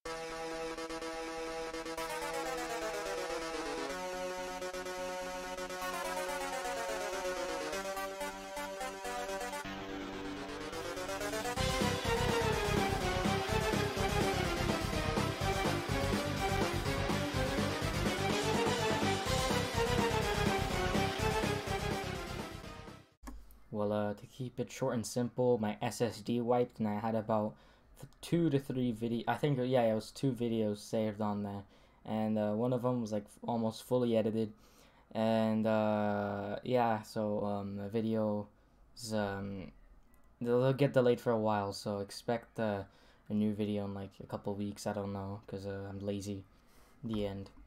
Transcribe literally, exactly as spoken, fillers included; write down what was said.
Well, uh, to keep it short and simple, my S S D wiped, and I had about two to three video. I think yeah, it was two videos saved on there, and uh, one of them was like almost fully edited, and uh, yeah, so um, the video is um, they'll get delayed for a while, so expect uh, a new video in like a couple weeks. I don't know, cause uh, I'm lazy. The end.